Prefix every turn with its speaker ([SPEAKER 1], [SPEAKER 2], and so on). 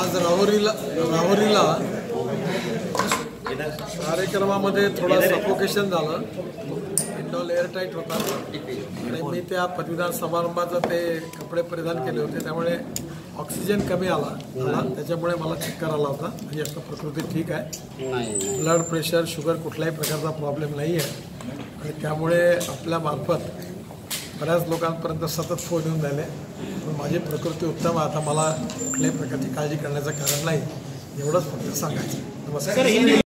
[SPEAKER 1] आज राहुरीला कार्यक्रमामध्ये थोडं सफोकेशन झालं. इंडोल एअरटाईट होता आणि मी त्या पदवीदान समारंभाचं ते कपडे परिधान केले होते, त्यामुळे ऑक्सिजन कमी आला त्याच्यामुळे मला चक्कर आला होता. म्हणजे आता प्रकृती ठीक आहे, ब्लड प्रेशर शुगर कुठल्याही प्रकारचा प्रॉब्लेम नाही आहे आणि त्यामुळे आपल्या मार्फत बऱ्याच लोकांपर्यंत सतत फोन येऊन राहिले. पण माझी प्रकृती उत्तम आहे, आता मला कुठल्याही प्रकारची काळजी करण्याचं कारण नाही, एवढंच फक्त सांगायचं. नमस्कार.